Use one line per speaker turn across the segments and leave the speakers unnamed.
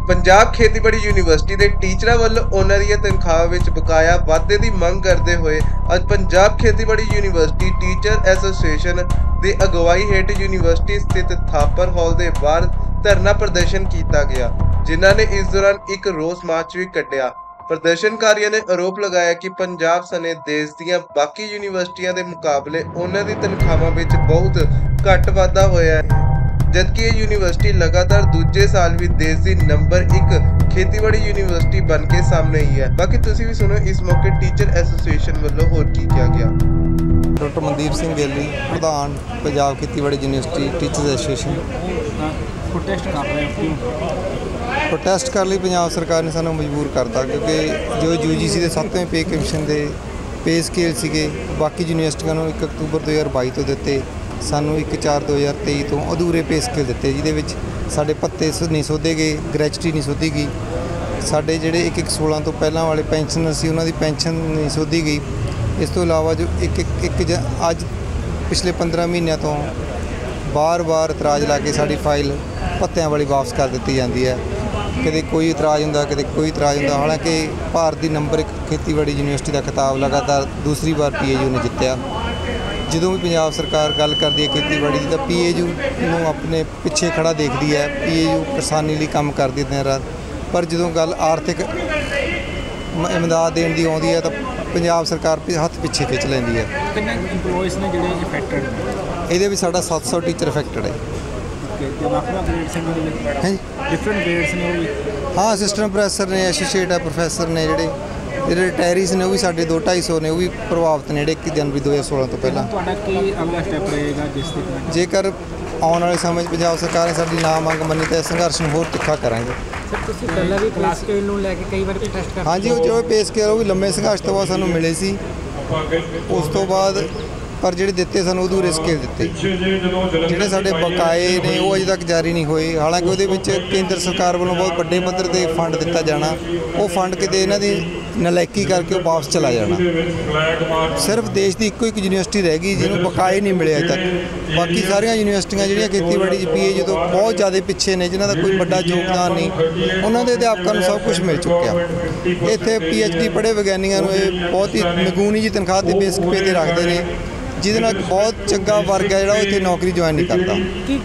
पंजाब खेतीबाड़ी यूनिवर्सिटी के टीचर वालों उन्हां दी तनख्वाह विच बकाया वाधे की मंग करते हुए अज पंजाब खेतीबाड़ी यूनिवर्सिटी टीचर एसोसीएशन की अगवाई हेठ यूनिवर्सिटी स्थित थापर हॉल के बाहर धरना प्रदर्शन किया गया, जिन्हां ने इस दौरान एक रोस मार्च भी कढ़िया। प्रदर्शनकारियों ने आरोप लगाया कि पंजाब सने देश दीयां बाकी यूनिवर्सिटियां के मुकाबले उन्हां दी तनख्वाहां विच बहुत घट वाधा होया है, जबकि यह यूनिवर्सिटी लगातार दूजे साल भी देश की नंबर 1 खेतीबाड़ी यूनिवर्सिटी बन के सामने ही है। बाकी तुसी भी सुनो इस मौके टीचर एसोसीएशन वालों होर की किया गया।
डॉक्टर मनदीप सिंह गेली प्रधान पंजाब खेतीबाड़ी यूनिवर्सिटी टीचर्स एसोसीएशन प्रोटेस्ट कर ਲਈ पंजाब सरकार ने सानू मजबूर करता, क्योंकि जो यूजीसी के 7वें पे कमीशन के पे स्केल से बाकी यूनिवर्सिटियों को 1 अक्तूबर 2022 तो दिते, सानू 1/4/2023 तो अधूरे पे स्केल दिते, जिहदे साडे भत्ते नहीं सोधे गए, ग्रैचुटी नहीं सोधी गई, साडे जिहड़े 1/1/16 तो पहलां वाले पेंशनर सी उन्हां दी पेंशन नहीं सोधी गई। इस तो इलावा जो अज पिछले 15 महीनों तो बार इतराज़ ला के साडी फाइल भत्तियां वाली वापस कर दी जाती है, कदे कोई इतराज़ होंदा कदे कोई इतराज़ होंदा। हालांकि भारत की नंबर 1 खेतीबाड़ी यूनिवर्सिटी का खिताब लगातार दूसरी बार PAU ने जितया। ਜਦੋਂ भी पंजाब सरकार गल करती है खेतीबाड़ी की, तो PAU ਨੂੰ अपने पिछे खड़ा देखती है। PAU किसानी लिए काम करती दिन रात, पर जो गल आर्थिक इमदाद देने की आती है तो पंजाब सरकार हथ पिछे खिंच लेंदी है। ये भी साढ़ा 700 टीचर अफेक्टेड है। हाँ, असिस्टेंट प्रोफैसर ने, एसोसीएट प्रोफैसर ने, जोड़े रिटायरीज ने, वो भी साढ़े 200-250 ने, वो भी प्रभावित ने 1 जनवरी 2016 तो पहला। जेकर आने वाले समय पंजाब सरकार ने साडी ना मंग मनी तो संघर्ष में होर तिखा करांगे। हाँ जी, जो पे स्केल वो भी लंबे संघर्ष तो बाद सानू मिले सी, उस तो बाद पर ਜਿਹੜੇ ਦਿੱਤੇ ਸਾਨੂੰ ਅਧੂਰੇ ਸਕੇਲ ਦਿੱਤੇ, ਜਿਹੜੇ ਸਾਡੇ ਬਕਾਏ ਨੇ ਉਹ ਅਜੇ ਤੱਕ ਜਾਰੀ ਨਹੀਂ ਹੋਏ। ਹਾਲਾਂਕਿ ਉਹਦੇ ਵਿੱਚ ਕੇਂਦਰ ਸਰਕਾਰ ਵੱਲੋਂ ਬਹੁਤ ਵੱਡੇ ਪੱਧਰ ਤੇ ਫੰਡ ਦਿੱਤਾ ਜਾਣਾ, ਉਹ ਫੰਡ ਕਿਤੇ ਇਹਨਾਂ ਦੀ ਨਲਾਇਕੀ ਕਰਕੇ ਉਹ ਵਾਪਸ ਚਲਾ ਜਾਣਾ। ਸਿਰਫ ਦੇਸ਼ ਦੀ ਇੱਕੋ ਇੱਕ ਯੂਨੀਵਰਸਿਟੀ ਰਹਿ ਗਈ ਜਿਹਨੂੰ ਬਕਾਏ ਨਹੀਂ ਮਿਲੇ ਅਜੇ ਤੱਕ। ਬਾਕੀ ਸਾਰੀਆਂ ਯੂਨੀਵਰਸਿਟੀਆਂ ਜਿਹੜੀਆਂ ਖੇਤੀਬਾੜੀ 'ਚ PAU ਤੋਂ ਬਹੁਤ ਜ਼ਿਆਦਾ ਪਿੱਛੇ ਨੇ, ਜਿਨ੍ਹਾਂ ਦਾ ਕੋਈ ਵੱਡਾ ਯੋਗਦਾਨ ਨਹੀਂ, ਉਹਨਾਂ ਦੇ ਅਧਿਆਪਕਾਂ ਨੂੰ ਸਭ ਕੁਝ ਮਿਲ ਚੁੱਕਿਆ। ਇੱਥੇ PhD ਪੜ੍ਹੇ ਵਿਗਿਆਨੀਆਂ ਨੂੰ ਇਹ ਬਹੁਤ ਹੀ ਨਿਗੂਣੀ ਜੀ ਤਨਖਾਹ ਤੇ ਬੇਸ ਪੇ ਤੇ ਰੱਖਦੇ ਨੇ, ਜਿਹਦੇ ਨਾਲ ਬਹੁਤ ਚੰਗਾ ਵਰਗ ਹੈ ਜਿਹੜਾ ਉਹ ਇੱਥੇ ਨੌਕਰੀ ਜੁਆਇਨ ਨਹੀਂ ਕਰਦਾ।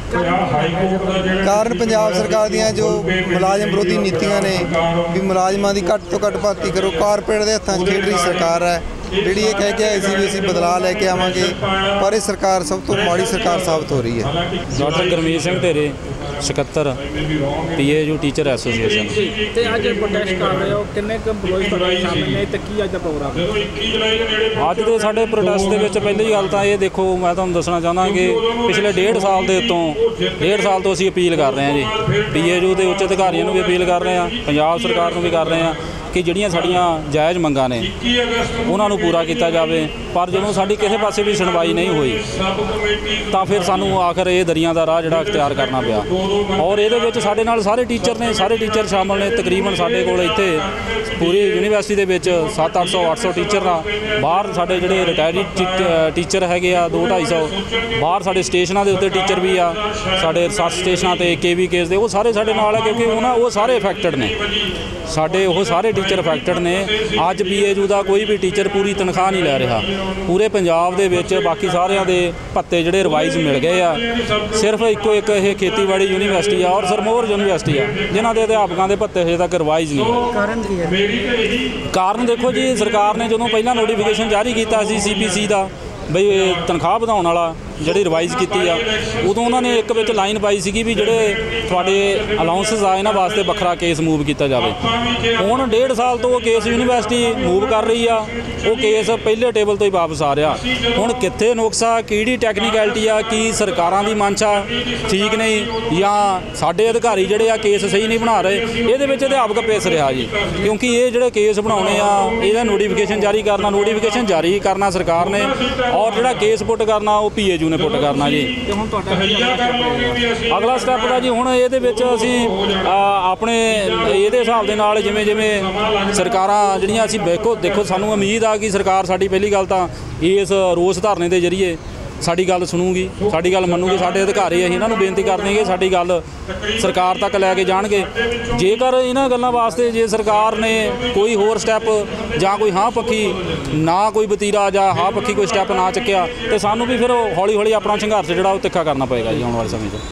ਕਾਰਨ ਪੰਜਾਬ ਸਰਕਾਰ ਦੀਆਂ ਜੋ ਮੁਲਾਜ਼ਮ ਵਿਰੋਧੀ ਨੀਤੀਆਂ ਨੇ, ਵੀ ਮੁਲਾਜ਼ਮਾਂ ਦੀ ਘੱਟ ਤੋਂ ਘੱਟ ਭਰਤੀ ਕਰੋ। ਕਾਰਪੋਰੇਟ ਦੇ ਹੱਥਾਂ 'ਚ ਖੇਡ ਰਹੀ ਸਰਕਾਰ ਹੈ, ਜਿਹੜੀ ਇਹ ਕਹਿ ਕੇ ਆਈ ਸੀ ਵੀ ਅਸੀਂ ਬਦਲਾਅ ਲੈ ਕੇ ਆਵਾਂਗੇ, ਪਰ ਇਹ ਸਰਕਾਰ ਸਭ ਤੋਂ ਮਾੜੀ ਸਰਕਾਰ ਸਾਬਤ ਹੋ ਰਹੀ ਹੈ।
ਡਾਕਟਰ ਗੁਰਮੀਤ ਸਿੰਘ ਢੇਰੇ, ਸਕੱਤਰ PAU टीचर एसोसीएशन।
ਤੇ ਅੱਜ ਪ੍ਰੋਟੈਸਟ ਕਰ ਰਹੇ ਹੋ, ਕਿੰਨੇ ਕੁ EMPLOYEES ਤੁਹਾਡੇ ਸਾਹਮਣੇ ਨੇ ਤੇ ਕੀ ਅੱਜ ਦਾ ਪ੍ਰੋਗਰਾਮ ਹੈ?
ਅੱਜ ਦੇ ਸਾਡੇ ਪ੍ਰੋਟੈਸਟ ਦੇ ਵਿੱਚ ਪਹਿਲੀ ਗੱਲ ਤਾਂ ਇਹ ਦੇਖੋ, ਮੈਂ ਤੁਹਾਨੂੰ ਦੱਸਣਾ ਚਾਹੁੰਦਾ ਕਿ ਪਿਛਲੇ 1.5 ਸਾਲ ਦੇ ਉੱਤੋਂ 1.5 ਸਾਲ ਤੋਂ ਅਸੀਂ ਅਪੀਲ ਕਰ ਰਹੇ ਹਾਂ ਜੀ। PAU ਦੇ ਉੱਚ ਅਧਿਕਾਰੀਆਂ ਨੂੰ ਵੀ ਅਪੀਲ ਕਰ ਰਹੇ ਹਾਂ, ਪੰਜਾਬ ਸਰਕਾਰ ਨੂੰ ਵੀ ਕਰ ਰਹੇ ਹਾਂ ਕਿ ਜਿਹੜੀਆਂ ਸਾਡੀਆਂ ਜਾਇਜ਼ ਮੰਗਾਂ ਨੇ ਉਹਨਾਂ ਨੂੰ ਪੂਰਾ ਕੀਤਾ ਜਾਵੇ। ਪਰ ਜਦੋਂ ਸਾਡੀ ਕਿਸੇ ਪਾਸੇ ਵੀ ਸੁਣਵਾਈ ਨਹੀਂ ਹੋਈ ਤਾਂ ਫਿਰ ਸਾਨੂੰ ਆਖਰ ਇਹ ਦਰਿਆ ਦਾ ਰਾਹ ਜਿਹੜਾ ਅਖਤਿਆਰ ਕਰਨਾ ਪਿਆ। ਔਰ ਇਹਦੇ ਵਿੱਚ ਸਾਡੇ ਨਾਲ ਸਾਰੇ ਟੀਚਰ ਨੇ, ਸਾਰੇ ਟੀਚਰ ਸ਼ਾਮਲ ਨੇ। ਤਕਰੀਬਨ ਸਾਡੇ ਕੋਲ ਇੱਥੇ ਪੂਰੀ ਯੂਨੀਵਰਸਿਟੀ ਦੇ ਵਿੱਚ 700-800 ਟੀਚਰ ਆ। ਬਾਹਰ ਸਾਡੇ ਜਿਹੜੇ ਰਿਟਾਇਰਡ ਟੀਚਰ ਹੈਗੇ ਆ 200-250। ਬਾਹਰ ਸਾਡੇ ਸਟੇਸ਼ਨਾਂ ਦੇ ਉੱਤੇ ਟੀਚਰ ਵੀ ਆ, ਸਾਡੇ ਰਿਸਰਚ ਸਟੇਸ਼ਨਾਂ ਤੇ KV ਕੇਸ ਦੇ, ਉਹ ਸਾਰੇ ਸਾਡੇ ਨਾਲ ਹੈ, ਕਿਉਂਕਿ ਉਹ ਸਾਰੇ ਅਫੈਕਟਡ ਨੇ। ਸਾਡੇ ਉਹ ਸਾਰੇ ਟੀਚਰ ਅਫੈਕਟਡ ਨੇ। ਅੱਜ PAU ਦਾ ਕੋਈ ਵੀ ਟੀਚਰ ਪੂਰੀ ਤਨਖਾਹ ਨਹੀਂ ਲੈ ਰਿਹਾ ਪੂਰੇ ਪੰਜਾਬ ਦੇ ਵਿੱਚ। ਬਾਕੀ ਸਾਰਿਆਂ ਦੇ ਭੱਤੇ ਜਿਹੜੇ ਰਿਵਾਈਜ਼ ਮਿਲ ਗਏ ਆ। ਸਿਰਫ ਇੱਕੋ ਇੱਕ ਇਹ ਖੇਤੀਬਾੜੀ ਯੂਨੀਵਰਸਿਟੀ ਆ ਔਰ ਸਰਮੋਰ ਯੂਨੀਵਰਸਿਟੀ ਆ ਜਿਨ੍ਹਾਂ ਦੇ ਅਧਿਆਪਕਾਂ ਦੇ ਭੱਤੇ ਹਜੇ ਤੱਕ ਰਿਵਾਈਜ਼ ਨਹੀਂ ਹੋਏ।
ਕਾਰਨ ਕੀ ਹੈ?
ਕਾਰਨ ਦੇਖੋ ਜੀ, ਸਰਕਾਰ ਨੇ ਜਦੋਂ ਪਹਿਲਾਂ ਨੋਟੀਫਿਕੇਸ਼ਨ ਜਾਰੀ ਕੀਤਾ ਸੀ CPC ਦਾ ਬਈ ਤਨਖਾਹ ਵਧਾਉਣ ਵਾਲਾ, ਜਿਹੜੀ ਰਿਵਾਈਜ਼ ਕੀਤੀ ਆ, ਉਦੋਂ ਉਹਨਾਂ ਨੇ ਇੱਕ ਵਿੱਚ ਲਾਈਨ ਪਾਈ ਸੀਗੀ ਵੀ ਜਿਹੜੇ ਤੁਹਾਡੇ ਅਲਾਊਂਸਸ ਆ ਇਹਨਾਂ ਵਾਸਤੇ ਵੱਖਰਾ ਕੇਸ ਮੂਵ ਕੀਤਾ ਜਾਵੇ। ਹੁਣ 1.5 ਸਾਲ ਤੋਂ ਉਹ ਕੇਸ ਯੂਨੀਵਰਸਿਟੀ ਮੂਵ ਕਰ ਰਹੀ ਆ, ਉਹ ਕੇਸ ਪਹਿਲੇ ਟੇਬਲ ਤੋਂ ਹੀ ਵਾਪਸ ਆ ਰਿਹਾ। ਹੁਣ ਕਿੱਥੇ ਨੁਕਸਾ, ਕਿਹੜੀ ਟੈਕਨੀਕੈਲਿਟੀ ਆ, ਕੀ ਸਰਕਾਰਾਂ ਦੀ ਮਨਸ਼ਾ ਠੀਕ ਨਹੀਂ ਜਾਂ ਸਾਡੇ ਅਧਿਕਾਰੀ ਜਿਹੜੇ ਆ ਕੇਸ ਸਹੀ ਨਹੀਂ ਬਣਾ ਰਹੇ, ਇਹਦੇ ਵਿੱਚ ਅਧਿਆਪਕ ਪਿਸ ਰਿਹਾ ਜੀ। ਕਿਉਂਕਿ ਇਹ ਜਿਹੜੇ ਕੇਸ ਬਣਾਉਣੇ ਆ, ਇਹਦਾ ਨੋਟੀਫਿਕੇਸ਼ਨ ਜਾਰੀ ਕਰਨਾ ਸਰਕਾਰ ਨੇ, ਔਰ ਜਿਹੜਾ ਕੇਸ ਪੁੱਟ ਕਰਨਾ ਉਹ PAU ਨੇ ਪੁੱਟ ਕਰਨਾ ਜੀ।
ਤੇ ਹੁਣ ਤੁਹਾਡਾ
ਅਗਲਾ ਸਟੈਪ ਦਾ ਜੀ, ਹੁਣ ਇਹਦੇ ਵਿੱਚ ਅਸੀਂ ਆਪਣੇ ਇਹਦੇ ਹਿਸਾਬ ਦੇ ਨਾਲ ਜਿਵੇਂ ਸਰਕਾਰਾਂ ਜਿਹੜੀਆਂ ਅਸੀਂ ਦੇਖੋ ਸਾਨੂੰ ਉਮੀਦ ਆ ਕਿ ਸਰਕਾਰ ਸਾਡੀ ਪਹਿਲੀ ਗੱਲ ਤਾਂ ਇਸ ਰੋਸ ਧਰਨੇ ਦੇ ਜ਼ਰੀਏ ਸਾਡੀ ਗੱਲ ਸੁਣੂਗੀ, ਸਾਡੀ ਗੱਲ ਮੰਨੂਗੀ। ਸਾਡੇ ਅਧਿਕਾਰੀ ਅਸੀਂ ਇਹਨਾਂ ਨੂੰ ਬੇਨਤੀ ਕਰਦੇ ਹਾਂ ਕਿ ਸਾਡੀ ਗੱਲ ਸਰਕਾਰ ਤੱਕ ਲੈ ਕੇ ਜਾਣਗੇ। ਜੇਕਰ ਇਹਨਾਂ ਗੱਲਾਂ ਵਾਸਤੇ ਜੇ ਸਰਕਾਰ ਨੇ ਕੋਈ ਹੋਰ ਸਟੈਪ ਜਾਂ ਕੋਈ ਹਾਂ ਪੱਖੀ ਨਾ ਕੋਈ ਵਤੀਰਾ ਜਾਂ ਹਾਂ ਪੱਖੀ ਕੋਈ ਸਟੈਪ ਨਾ ਚੱਕਿਆ ਤੇ ਸਾਨੂੰ ਵੀ ਫਿਰ ਹੌਲੀ ਹੌਲੀ ਆਪਣਾ ਸੰਘਰਸ਼ ਜਿਹੜਾ ਉਹ ਤਿੱਖਾ ਕਰਨਾ ਪਏਗਾ ਜੀ ਆਉਣ ਵਾਲੇ ਸਮੇਂ 'ਚ।